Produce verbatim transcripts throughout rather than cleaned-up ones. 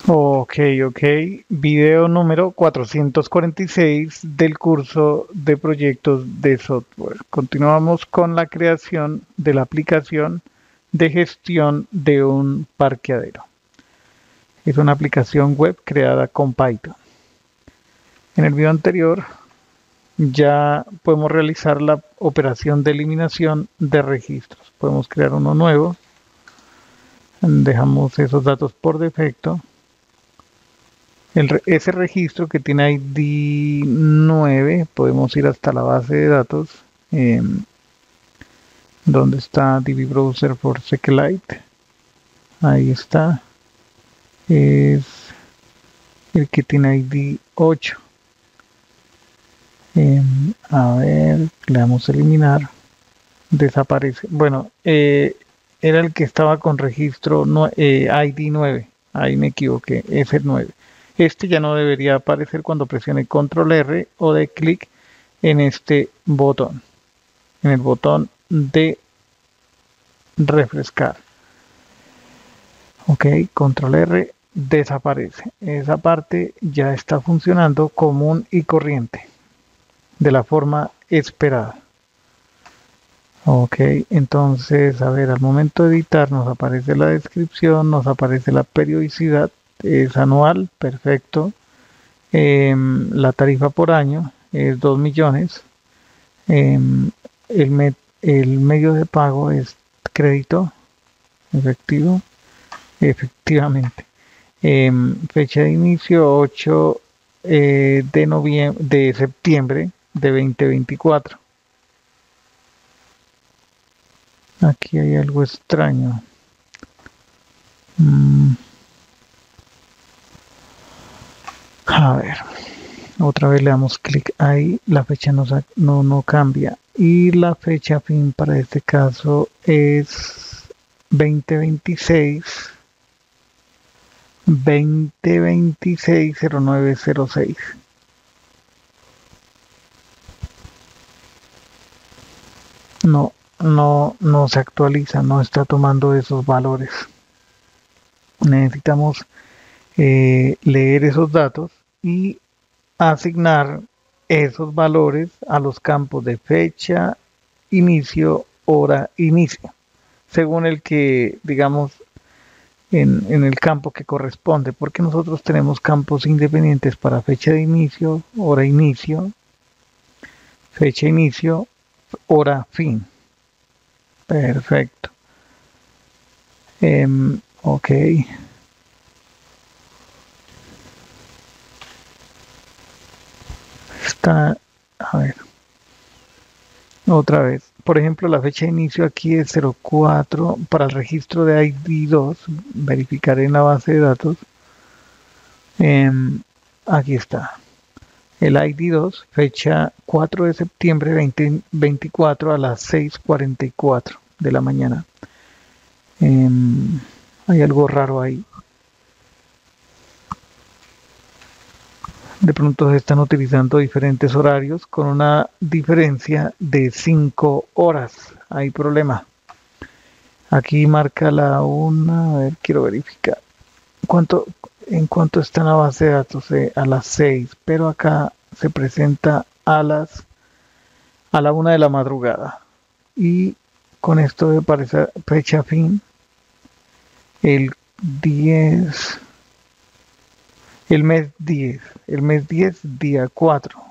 Ok, ok. Video número cuatrocientos cuarenta y seis del curso de proyectos de software. Continuamos con la creación de la aplicación de gestión de un parqueadero. Es una aplicación web creada con Python. En el video anterior ya podemos realizar la operación de eliminación de registros. Podemos crear uno nuevo. Dejamos esos datos por defecto. El, ese registro que tiene I D nueve, podemos ir hasta la base de datos, eh, donde está D B Browser for SQLite. Ahí está. Es el que tiene I D ocho. Eh, a ver, le damos a eliminar. Desaparece. Bueno, eh, era el que estaba con registro no, eh, I D nueve. Ahí me equivoqué, es el nueve. Este ya no debería aparecer cuando presione control R o dé clic en este botón, en el botón de refrescar. Ok, control R, desaparece. Esa parte ya está funcionando común y corriente, de la forma esperada. Ok, entonces, a ver, al momento de editar nos aparece la descripción, nos aparece la periodicidad, es anual, perfecto. Eh, la tarifa por año es dos millones. Eh, el, me el medio de pago es crédito efectivo, efectivamente. Eh, fecha de inicio ocho eh, de noviembre, de septiembre de veinte veinticuatro. Aquí hay algo extraño. Mm. A ver, otra vez le damos clic ahí, la fecha no, no, no cambia y la fecha fin para este caso es veinte veintiséis veinte veintiséis cero nueve cero seis. No, no, no se actualiza, no está tomando esos valores. Necesitamos eh, leer esos datos y asignar esos valores a los campos de fecha, inicio, hora, inicio, según el que, digamos, en, en el campo que corresponde, porque nosotros tenemos campos independientes para fecha de inicio, hora inicio, fecha inicio, hora fin. Perfecto. Eh, ok. Está, a ver, otra vez. Por ejemplo, la fecha de inicio aquí es cero cuatro para el registro de I D dos. Verificaré en la base de datos. Eh, aquí está. El I D dos, fecha cuatro de septiembre veinte veinticuatro a las seis cuarenta y cuatro de la mañana. Eh, hay algo raro ahí. De pronto se están utilizando diferentes horarios con una diferencia de cinco horas. Hay problema. Aquí marca la una. A ver, quiero verificar. ¿Cuánto, ¿En cuánto está en la base de datos? Eh, a las seis. Pero acá se presenta a las a la una de la madrugada. Y con esto me parece fecha fin. El diez. El mes diez, el mes diez, día cuatro.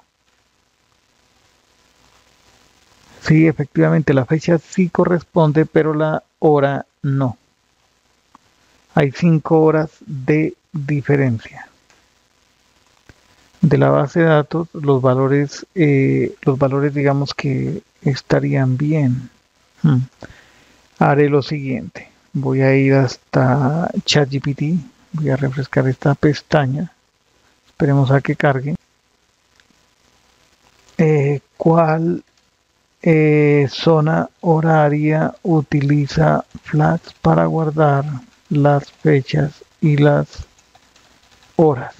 Sí, efectivamente, la fecha sí corresponde, pero la hora no. Hay cinco horas de diferencia. De la base de datos, los valores, eh, los valores digamos que estarían bien. Hmm. Haré lo siguiente. Voy a ir hasta ChatGPT. Voy a refrescar esta pestaña. Esperemos a que cargue. Eh, ¿Cuál eh, zona horaria utiliza Flags para guardar las fechas y las horas?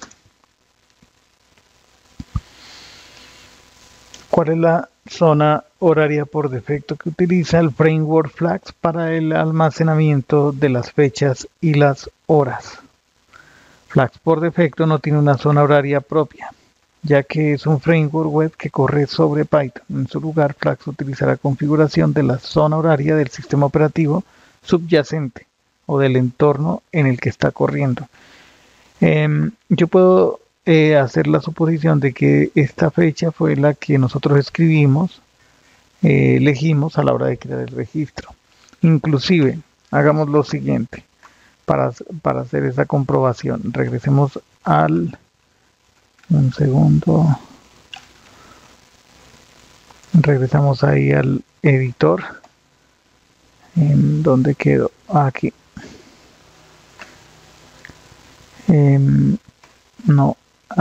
¿Cuál es la zona horaria por defecto que utiliza el framework Flags para el almacenamiento de las fechas y las horas? Flask por defecto no tiene una zona horaria propia, ya que es un framework web que corre sobre Python. En su lugar, Flask utiliza la configuración de la zona horaria del sistema operativo subyacente o del entorno en el que está corriendo. Eh, yo puedo eh, hacer la suposición de que esta fecha fue la que nosotros escribimos, eh, elegimos a la hora de crear el registro. Inclusive, hagamos lo siguiente para, para hacer esa comprobación. Regresemos al... Un segundo. Regresamos ahí al editor. ¿En dónde quedó? Aquí. Eh, no,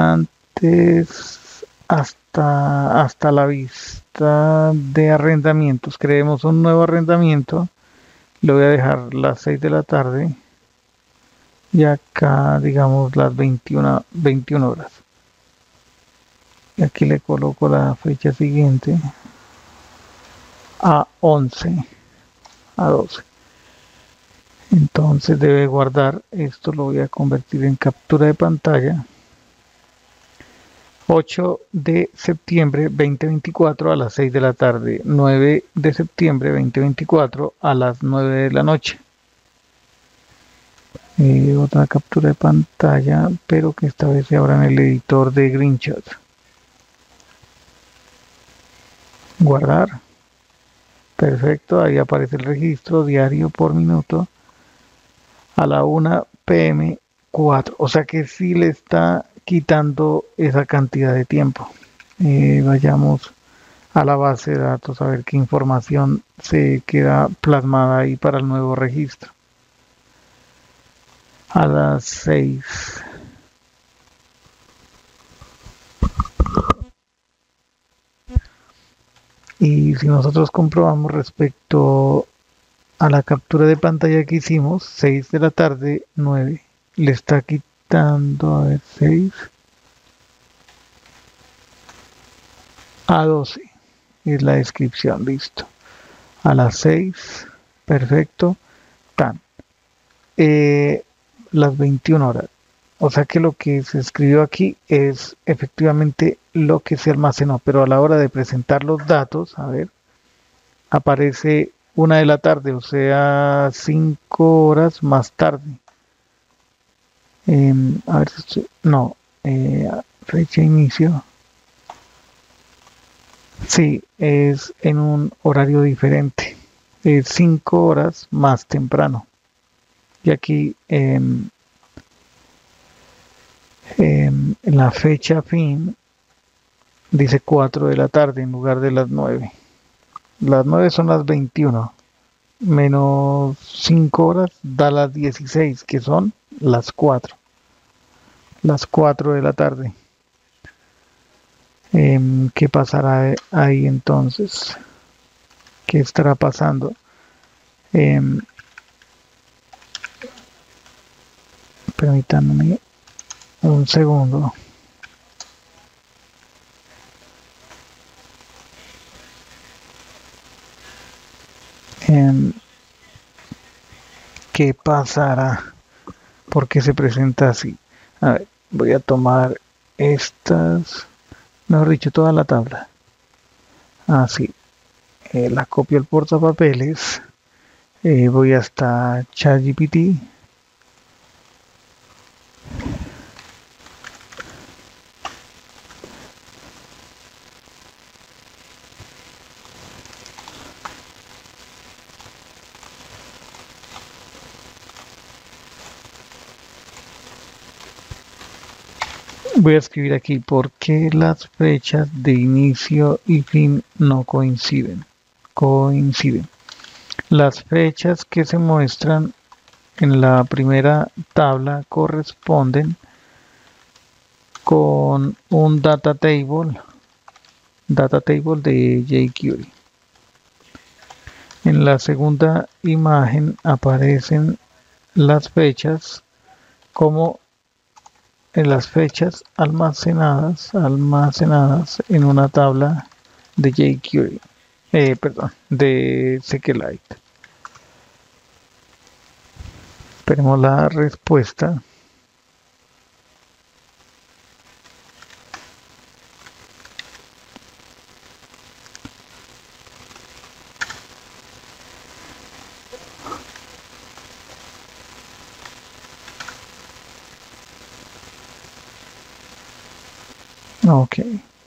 antes hasta, hasta la vista de arrendamientos. Creemos un nuevo arrendamiento. Lo voy a dejar las seis de la tarde. Y acá, digamos, las veintiuna, veintiuna horas. Y aquí le coloco la fecha siguiente. A once. A doce. Entonces debe guardar. Esto lo voy a convertir en captura de pantalla. ocho de septiembre veinte veinticuatro a las seis de la tarde. nueve de septiembre veinte veinticuatro a las nueve de la noche. Eh, otra captura de pantalla, pero que esta vez se abra en el editor de Greenshot. Guardar. Perfecto, ahí aparece el registro diario por minuto a la una p m cuatro. O sea que sí le está quitando esa cantidad de tiempo. Eh, vayamos a la base de datos a ver qué información se queda plasmada ahí para el nuevo registro. A las seis. Y si nosotros comprobamos respecto a la captura de pantalla que hicimos, seis de la tarde, nueve, le está quitando, a ver, seis a doce, es la descripción, listo. A las seis, perfecto, tan. Eh, las veintiuna horas. O sea que lo que se escribió aquí es efectivamente lo que se almacenó, pero a la hora de presentar los datos, a ver, aparece una de la tarde, o sea, cinco horas más tarde. Eh, a ver, no, eh, fecha de inicio. Sí, es en un horario diferente, es cinco horas más temprano. Y aquí eh, eh, en la fecha fin dice cuatro de la tarde en lugar de las nueve. Las nueve son las veintiuna. Menos cinco horas da las dieciséis, que son las cuatro. Las cuatro de la tarde. Eh, ¿Qué pasará ahí entonces? ¿Qué estará pasando? Eh, permítanme un segundo. Eh, ¿Qué pasará? ¿Por qué se presenta así? A ver, voy a tomar estas, mejor dicho, toda la tabla. Así, eh, la copio al portapapeles. Eh, voy hasta ChatGPT. Voy a escribir aquí por qué las fechas de inicio y fin no coinciden. Coinciden. Las fechas que se muestran en la primera tabla corresponden con un data table, data table de jQuery. En la segunda imagen aparecen las fechas como en las fechas almacenadas, almacenadas en una tabla de jQuery, eh, perdón, de SQLite. Esperemos la respuesta. Ok.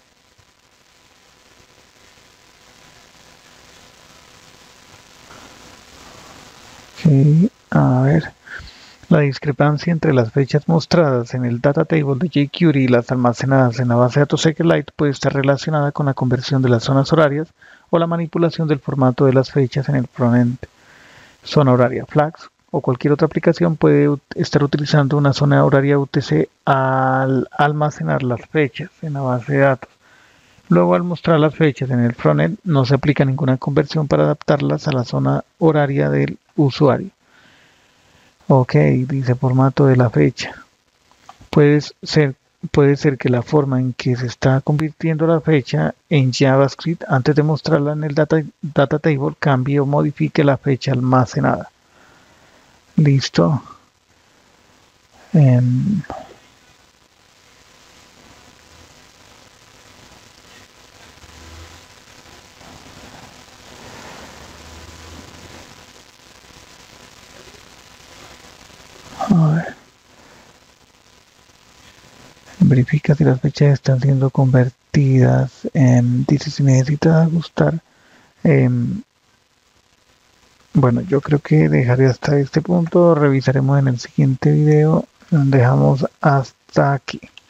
Ok, a ver. La discrepancia entre las fechas mostradas en el data table de jQuery y las almacenadas en la base de datos SQLite puede estar relacionada con la conversión de las zonas horarias o la manipulación del formato de las fechas en el frontend. Zona horaria Flags o cualquier otra aplicación puede estar utilizando una zona horaria U T C al almacenar las fechas en la base de datos. Luego, al mostrar las fechas en el frontend, no se aplica ninguna conversión para adaptarlas a la zona horaria del usuario. Ok, dice formato de la fecha. Puede ser, puede ser que la forma en que se está convirtiendo la fecha en JavaScript antes de mostrarla en el data, data table cambie o modifique la fecha almacenada. Listo. Um, a ver. Verifica si las fechas están siendo convertidas. Um, dice si necesita ajustar. Um, bueno, yo creo que dejaré hasta este punto. Revisaremos en el siguiente video. Dejamos hasta aquí.